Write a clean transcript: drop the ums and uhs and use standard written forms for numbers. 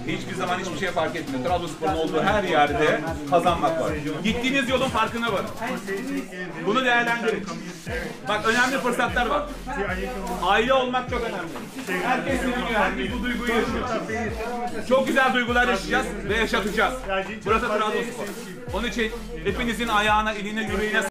Hiçbir zaman hiçbir şey fark etmiyor. Trabzonspor'un olduğu her yerde kazanmak var. Gittiğiniz yolun farkına varın. Bunu değerlendirin. Bak önemli fırsatlar var. Aile olmak çok önemli. Herkes seviniyor, herkes bu duyguyu yaşıyor. Çok güzel duygular yaşayacağız ve yaşatacağız. Burası Trabzonspor. Onun için hepinizin ayağına, eline, yüreğine